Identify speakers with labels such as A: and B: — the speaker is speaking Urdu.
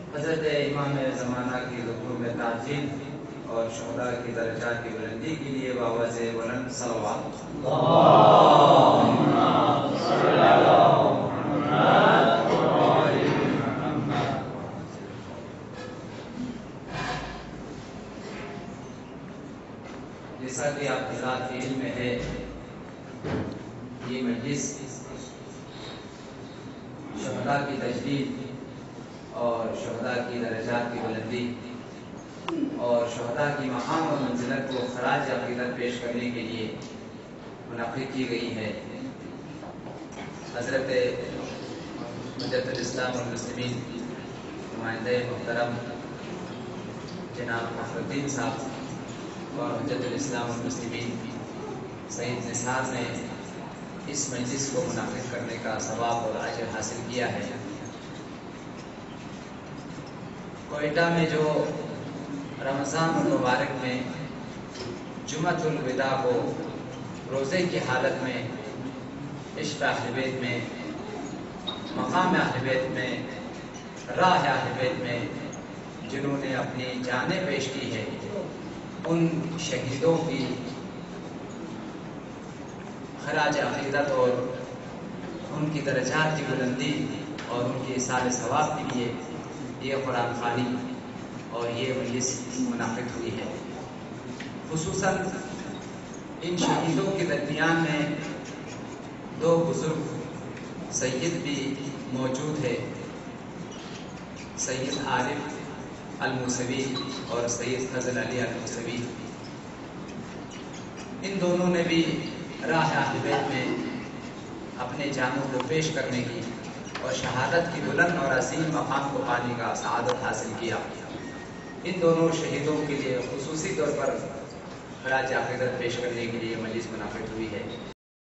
A: حضرت امام زمانہ کی ذکر میں تعظیم اور شہداء کی درجات کی بلندی کے لیے بآواز بلند صلوات جیسا کہ آپ حضرات کے علم میں ہے، یہ مجلس شہداء کی تجدید اور شہداء کی درجات کی بلندی اور شہداء کی مقام و منزلت کو خراج عقیدت پیش کرنے کے لیے منعقد کی گئی ہے۔ حضرت حجت الاسلام والمسلمین نمائندہ محترم جناب فخر الدین صاحب اور حجت الاسلام والمسلمین سعید نثار نے اس مجلس کو منعقد کرنے کا ثواب اور اجر حاصل کیا ہے۔ کوئٹہ میں جو رمضان المبارک میں جمعۃ الوداع کو روزے کی حالت میں عشق اہل بیت میں، مقام اہل بیت میں، راہ اہل بیت میں جنہوں نے اپنی جانیں پیش کی ہے، ان شہیدوں کی خراج عقیدت اور ان کی درجات کی بلندی اور ان کی ایصال ثواب کے لیے یہ قرآن خوانی اور یہ مجلس منعقد ہوئی ہے۔ خصوصاً ان شہیدوں کے درمیان میں دو بزرگ سید بھی موجود ہے، سید عارف الموسوی اور سید فضل علی الموسوی۔ ان دونوں نے بھی راہ اہل بیت میں اپنے جانوں کو پیش کرنے کی اور شہادت کی بلند اور عظیم مقام کو پانے کا سعادت حاصل کیا۔ ان دونوں شہیدوں کے لیے خصوصی طور پر خراج عقیدت پیش کرنے کے لیے مجلس منعقد ہوئی ہے۔